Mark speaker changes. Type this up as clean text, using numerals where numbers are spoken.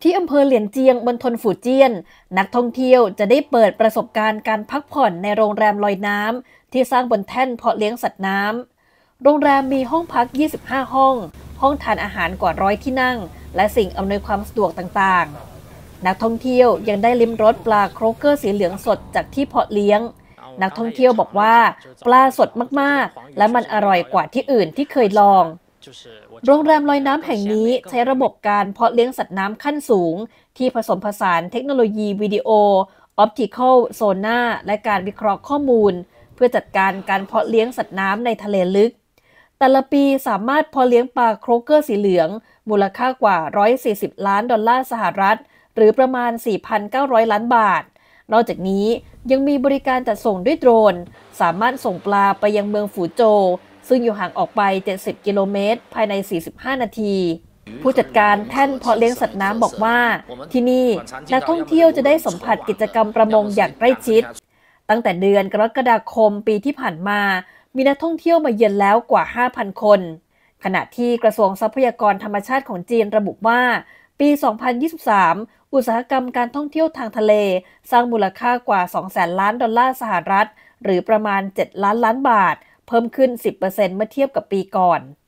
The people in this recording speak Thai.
Speaker 1: ที่อำเภอเหลียนเจียงมณฑลฝูเจี้ยนนักท่องเที่ยวจะได้เปิดประสบการณ์การพักผ่อนในโรงแรมลอยน้ำที่สร้างบนแท่นเพาะเลี้ยงสัตว์น้ำโรงแรมมีห้องพัก 25 ห้อง ห้องทานอาหารกว่า100ที่นั่ง และสิ่งอำนวยความสะดวกต่างๆนักท่องเที่ยวยังได้ลิ้มรสปลาโครกเกอร์สีเหลืองสดจากที่เพาะเลี้ยงนักท่องเที่ยวบอกว่าปลาสดมากๆและมันอร่อยกว่าที่อื่นที่เคยลองโรงแรมลอยน้ำแห่งนี้ใช้ระบบการเพาะเลี้ยงสัตว์น้ำขั้นสูงที่ผสมผสานเทคโนโลยีวิดีโอออปติคอลโซน่าและการวิเคราะห์ข้อมูลเพื่อจัดการการเพาะเลี้ยงสัตว์น้ำในทะเลลึกแต่ละปีสามารถเพาะเลี้ยงปลาโครกเกอร์สีเหลืองมูลค่ากว่า$140 ล้านหรือประมาณ 4,900 ล้านบาทนอกจากนี้ยังมีบริการจัดส่งด้วยโดรนสามารถส่งปลาไปยังเมืองฝูโจวซึ่งอยู่ห่างออกไป70 กิโลเมตรภายใน 45 นาทีผู้จัดการแท่นเพาะเลี้ยงสัตว์น้ำบอกว่าที่นี่นักท่องเที่ยวจะได้สัมผัสกิจกรรมประมงอย่างใกล้ชิดตั้งแต่เดือนกรกฎาคมปีที่ผ่านมามีนักท่องเที่ยวมาเยือนแล้วกว่า 5,000 คนขณะที่กระทรวงทรัพยากรธรรมชาติของจีนระบุว่าปี 2023 อุตสาหกรรมการท่องเที่ยวทางทะเลสร้างมูลค่ากว่า 200,000 ล้านดอลลาร์สหรัฐหรือประมาณ 7 ล้านล้านบาทเพิ่มขึ้น 10% เมื่อเทียบกับปีก่อน